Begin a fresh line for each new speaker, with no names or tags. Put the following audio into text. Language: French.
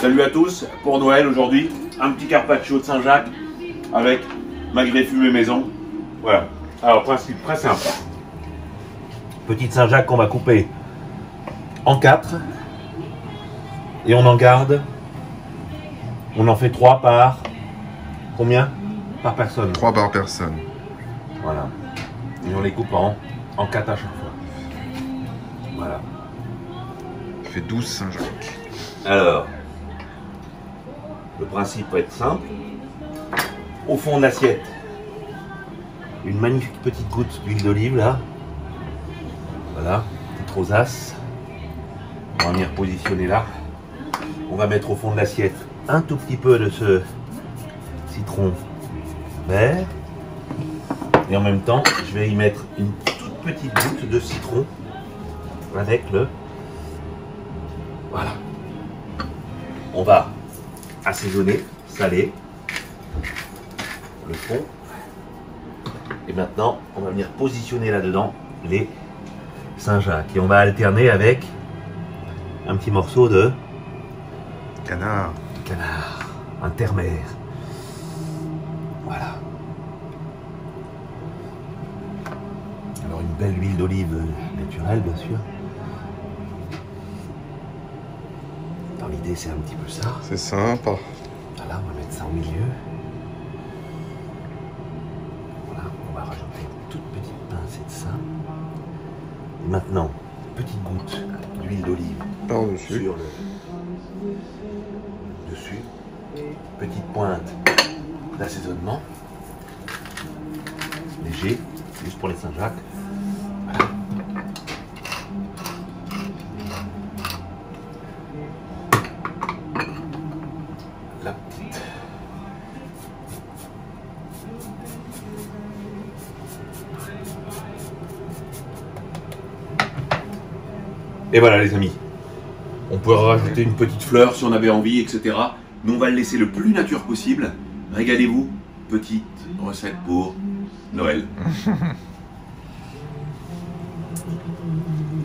Salut à tous, pour Noël aujourd'hui, un petit carpaccio de Saint-Jacques avec magret fumé maison. Voilà, alors principe très simple. Petite Saint-Jacques qu'on va couper en 4 et on en garde, on en fait 3 par combien? Par personne.
3 par personne.
Voilà, et on les coupe en 4 à chaque fois. Voilà.
Ça fait 12 Saint-Jacques.
Alors, le principe va être simple. Au fond de l'assiette, une magnifique petite goutte d'huile d'olive là. Voilà, petite rosace. On va venir positionner là. On va mettre au fond de l'assiette un tout petit peu de ce citron vert. Et en même temps, je vais y mettre une toute petite goutte de citron avec le... Voilà. On va assaisonner, saler le fond. Et maintenant, on va venir positionner là-dedans les Saint-Jacques. Et on va alterner avec un petit morceau de
Canard.
intermère. Voilà. Alors une belle huile d'olive naturelle, bien sûr. Dans l'idée, c'est un petit peu ça.
C'est sympa.
Voilà, on va mettre ça au milieu. Voilà, on va rajouter une toute petite pincée de ça. Et maintenant, petite goutte d'huile d'olive
Par-dessus.
sur le dessus. Petite pointe d'assaisonnement. Léger, juste pour les Saint-Jacques. Voilà. La petite. Et voilà les amis. On pourrait rajouter une petite fleur si on avait envie, etc. Mais on va le laisser le plus nature possible. Régalez-vous. Petite recette pour Noël.